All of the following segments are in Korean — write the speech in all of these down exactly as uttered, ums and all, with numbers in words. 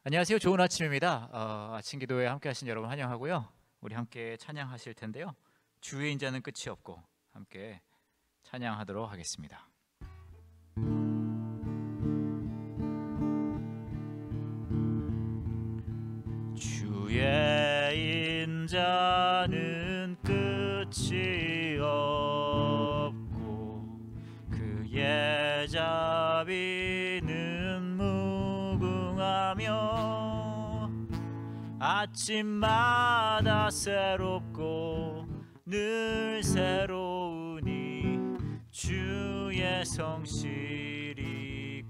안녕하세요. 좋은 아침입니다. 어, 아침 기도에 함께 하신 여러분 환영하고요. 우리 함께 찬양하실 텐데요. 주의 인자는 끝이 없고 함께 찬양하도록 하겠습니다. 주의 인자는 끝이 없고 그의 자비는 무궁하며 아침마다 새롭고 늘 새로우니 주의 성실이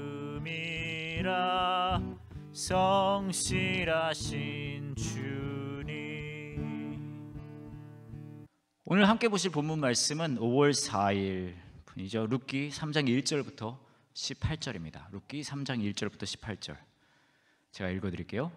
금이라 성실하신 주님. 오늘 함께 보실 본문 말씀은 오월 사일 분이죠. 룻기 삼 장 일 절부터 십팔 절입니다. 룻기 삼 장 일 절부터 십팔 절 제가 읽어드릴게요.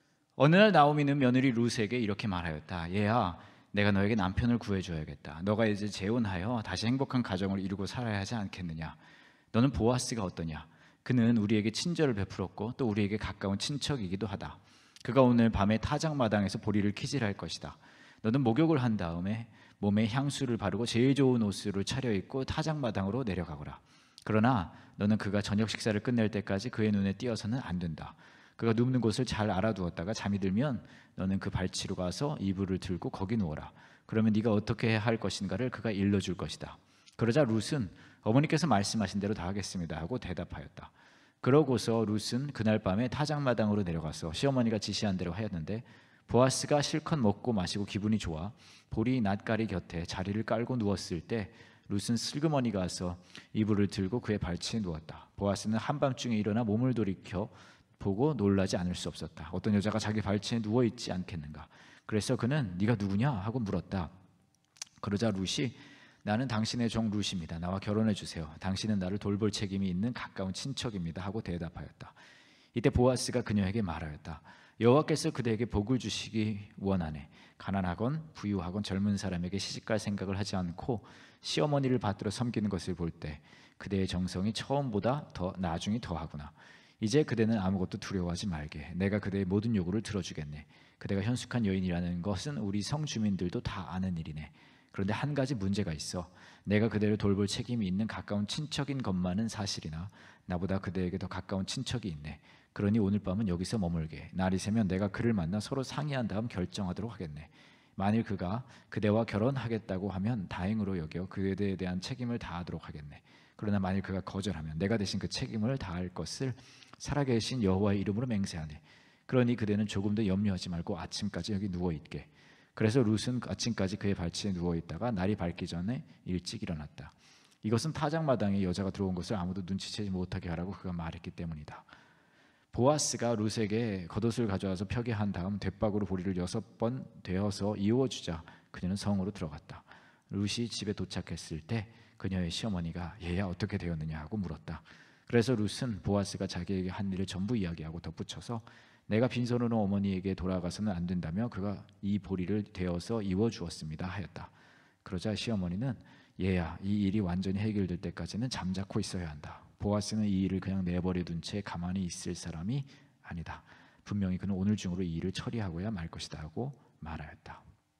어느 날 나오미는 며느리 룻에게 이렇게 말하였다. 얘야, 내가 너에게 남편을 구해줘야겠다. 너가 이제 재혼하여 다시 행복한 가정을 이루고 살아야 하지 않겠느냐. 너는 보아스가 어떠냐. 그는 우리에게 친절을 베풀었고 또 우리에게 가까운 친척이기도 하다. 그가 오늘 밤에 타작마당에서 보리를 키질할 것이다. 너는 목욕을 한 다음에 몸에 향수를 바르고 제일 좋은 옷을 차려입고 타작마당으로 내려가거라. 그러나 너는 그가 저녁 식사를 끝낼 때까지 그의 눈에 띄어서는 안 된다. 그가 눕는 곳을 잘 알아두었다가 잠이 들면 너는 그 발치로 가서 이불을 들고 거기 누워라. 그러면 네가 어떻게 해야 할 것인가를 그가 일러줄 것이다. 그러자 룻은 어머니께서 말씀하신 대로 다 하겠습니다 하고 대답하였다. 그러고서 룻은 그날 밤에 타작마당으로 내려가서 시어머니가 지시한 대로 하였는데 보아스가 실컷 먹고 마시고 기분이 좋아 보리 낫가리 곁에 자리를 깔고 누웠을 때 룻은 슬그머니 가서 이불을 들고 그의 발치에 누웠다. 보아스는 한밤중에 일어나 몸을 돌이켜 보고 놀라지 않을 수 없었다. 어떤 여자가 자기 발치에 누워있지 않겠는가. 그래서 그는 네가 누구냐 하고 물었다. 그러자 룻이 나는 당신의 종 룻입니다. 나와 결혼해 주세요. 당신은 나를 돌볼 책임이 있는 가까운 친척입니다 하고 대답하였다. 이때 보아스가 그녀에게 말하였다. 여호와께서 그대에게 복을 주시기 원하네. 가난하건 부유하건 젊은 사람에게 시집갈 생각을 하지 않고 시어머니를 받들어 섬기는 것을 볼 때 그대의 정성이 처음보다 더 나중이 더하구나. 이제 그대는 아무것도 두려워하지 말게. 내가 그대의 모든 요구를 들어주겠네. 그대가 현숙한 여인이라는 것은 우리 성주민들도 다 아는 일이네. 그런데 한 가지 문제가 있어. 내가 그대를 돌볼 책임이 있는 가까운 친척인 것만은 사실이나 나보다 그대에게 더 가까운 친척이 있네. 그러니 오늘 밤은 여기서 머물게. 날이 새면 내가 그를 만나 서로 상의한 다음 결정하도록 하겠네. 만일 그가 그대와 결혼하겠다고 하면 다행으로 여겨 그대에 대한 책임을 다하도록 하겠네. 그러나 만일 그가 거절하면 내가 대신 그 책임을 다할 것을 살아계신 여호와의 이름으로 맹세하네. 그러니 그대는 조금도 염려하지 말고 아침까지 여기 누워있게. 그래서 룻은 아침까지 그의 발치에 누워있다가 날이 밝기 전에 일찍 일어났다. 이것은 타작마당에 여자가 들어온 것을 아무도 눈치채지 못하게 하라고 그가 말했기 때문이다. 보아스가 룻에게 겉옷을 가져와서 펴게 한 다음 돛박으로 보리를 여섯 번 되어서 이어주자 그녀는 성으로 들어갔다. 룻이 집에 도착했을 때 그녀의 시어머니가 얘야 어떻게 되었느냐 하고 물었다. 그래서 룻은 보아스가 자기에게 한 일을 전부 이야기하고 덧붙여서 내가 빈손으로 어머니에게 돌아가서는 안 된다며 그가 이 보리를 되어서 이어 주었습니다 하였다. 그러자 시어머니는 얘야 이 일이 완전히 해결될 때까지는 잠자코 있어야 한다. 보아스는 이 일을 그냥 내버려 둔 채 가만히 있을 사람이 아니다. 분명히 그는 오늘 중으로 이 일을 처리하고야 말 것이다 하고 말하였다.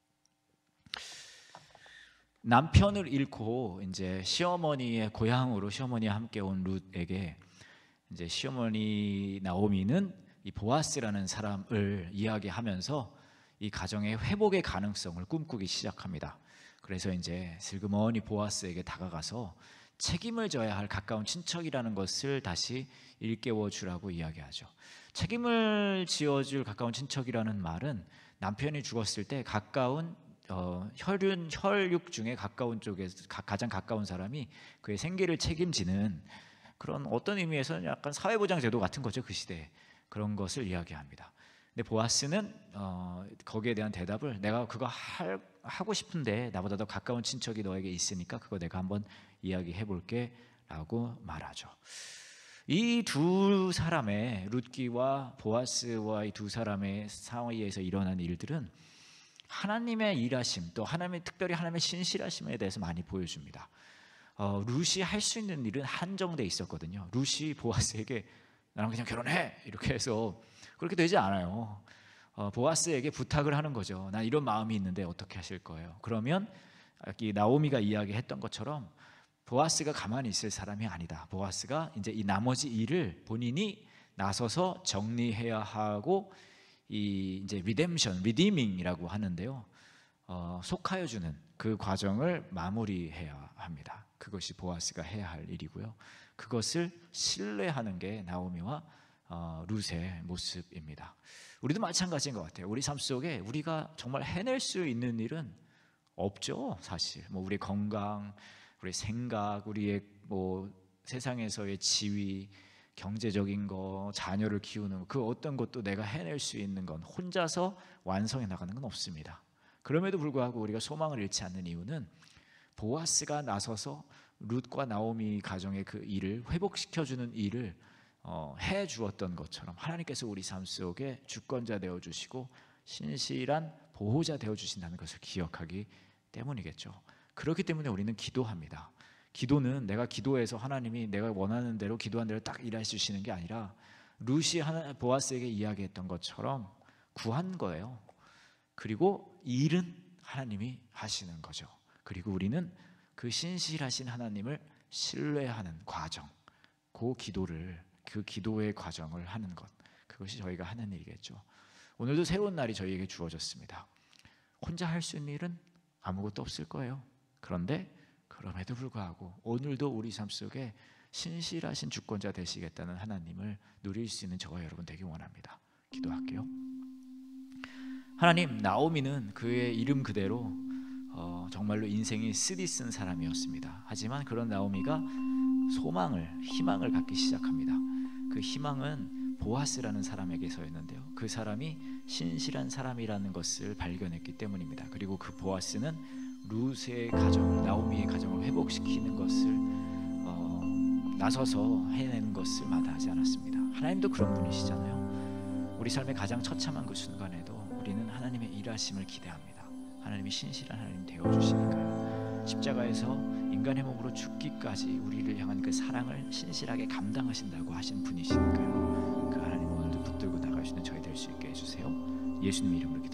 남편을 잃고 이제 시어머니의 고향으로 시어머니와 함께 온 룻에게 이제 시어머니 나오미는 이 보아스라는 사람을 이야기하면서 이 가정의 회복의 가능성을 꿈꾸기 시작합니다. 그래서 이제 슬그머니 보아스에게 다가가서 책임을 져야 할 가까운 친척이라는 것을 다시 일깨워 주라고 이야기하죠. 책임을 지어줄 가까운 친척이라는 말은 남편이 죽었을 때 가까운 어, 혈윤, 혈육 중에 가까운 쪽에 가장 가까운 사람이 그의 생계를 책임지는 그런 어떤 의미에서는 약간 사회보장 제도 같은 거죠. 그 시대에 그런 것을 이야기합니다. 근데 보아스는 어, 거기에 대한 대답을 내가 그거 할, 하고 싶은데 나보다 더 가까운 친척이 너에게 있으니까 그거 내가 한번 이야기해 볼게 라고 말하죠. 이 두 사람의 룻기와 보아스와 이 두 사람의 사이에서 일어난 일들은 하나님의 일하심, 또 하나님의 특별히 하나님의 신실하심에 대해서 많이 보여줍니다. 어, 룻이 할 수 있는 일은 한정돼 있었거든요. 룻이 보아스에게 나랑 그냥 결혼해 이렇게 해서 그렇게 되지 않아요. 어, 보아스에게 부탁을 하는 거죠. 나 이런 마음이 있는데 어떻게 하실 거예요? 그러면 이 나오미가 이야기했던 것처럼 보아스가 가만히 있을 사람이 아니다. 보아스가 이제 이 나머지 일을 본인이 나서서 정리해야 하고, 이 이제 리뎀션, 리디밍이라고 하는데요. 어, 속하여 주는 그 과정을 마무리해야 합니다. 그것이 보아스가 해야 할 일이고요. 그것을 신뢰하는 게 나오미와 어, 룻의 모습입니다. 우리도 마찬가지인 것 같아요. 우리 삶 속에 우리가 정말 해낼 수 있는 일은 없죠, 사실. 뭐 우리 건강, 우리 생각, 우리의 뭐 세상에서의 지위, 경제적인 거, 자녀를 키우는 거, 그 어떤 것도 내가 해낼 수 있는 건, 혼자서 완성해 나가는 건 없습니다. 그럼에도 불구하고 우리가 소망을 잃지 않는 이유는 보아스가 나서서 룻과 나오미 가정의 그 일을 회복시켜주는 일을 어, 해 주었던 것처럼 하나님께서 우리 삶 속에 주권자 되어 주시고 신실한 보호자 되어 주신다는 것을 기억하기 때문이겠죠. 그렇기 때문에 우리는 기도합니다. 기도는 내가 기도해서 하나님이 내가 원하는 대로 기도한 대로 딱 일해 주시는 게 아니라 룻이 하나, 보아스에게 이야기했던 것처럼 구한 거예요. 그리고 일은 하나님이 하시는 거죠. 그리고 우리는 그 신실하신 하나님을 신뢰하는 과정, 그 기도를, 그 기도의 과정을 하는 것, 그것이 저희가 하는 일이겠죠. 오늘도 새로운 날이 저희에게 주어졌습니다. 혼자 할 수 있는 일은 아무것도 없을 거예요. 그런데 그럼에도 불구하고 오늘도 우리 삶 속에 신실하신 주권자 되시겠다는 하나님을 누릴 수 있는 저와 여러분 되기 원합니다. 기도할게요. 하나님, 나오미는 그의 이름 그대로 어, 정말로 인생이 쓰디쓴 사람이었습니다. 하지만 그런 나오미가 소망을, 희망을 갖기 시작합니다. 그 희망은 보아스라는 사람에게서였는데요. 그 사람이 신실한 사람이라는 것을 발견했기 때문입니다. 그리고 그 보아스는 룻의 가정을, 나오미의 가정을 회복시키는 것을 어, 나서서 해내는 것을 마다하지 않았습니다. 하나님도 그런 분이시잖아요. 우리 삶의 가장 처참한 그 순간에도 우리는 하나님의 일하심을 기대합니다. 하나님이 신실한 하나님 되어주시니까요. 십자가에서 인간의 몸으로 죽기까지 우리를 향한 그 사랑을 신실하게 감당하신다고 하신 분이시니까요. 그 하나님 오늘도 붙들고 나갈 수 있는 저희 될 수 있게 해주세요. 예수님 이름으로 기도합니다.